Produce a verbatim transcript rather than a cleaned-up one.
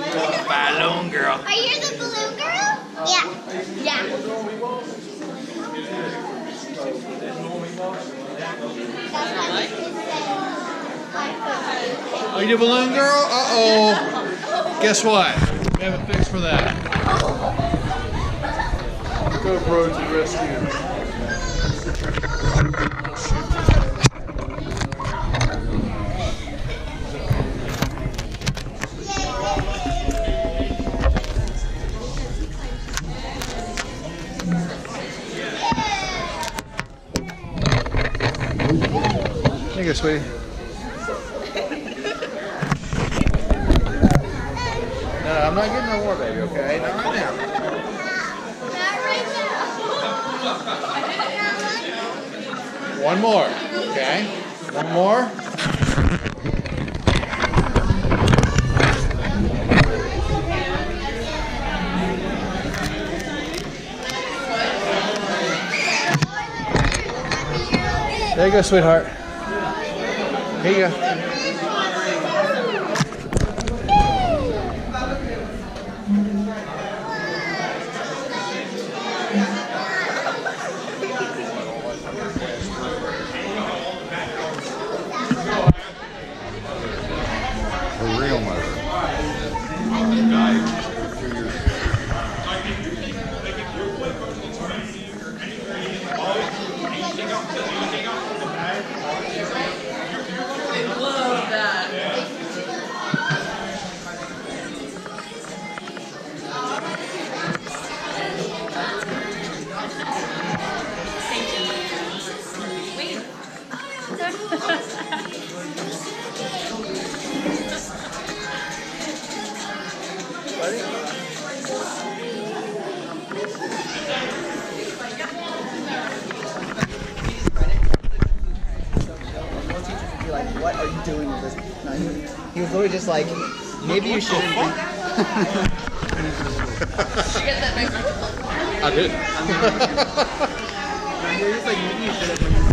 Balloon girl. Are you the balloon girl? Yeah. Yeah. Are you the balloon girl? Uh-oh. Guess what? We have a fix for that. GoPro to the rescue. Here you go, sweetie. No, no, I'm not getting no more, baby, okay? Not right now. Not right now. One more, okay? One more. There you go, sweetheart. Here you go. A real mother. Like, what are you doing with this? No, he, he was literally just like, maybe you shouldn't be. I did. No, he was just like, maybe you shouldn't be.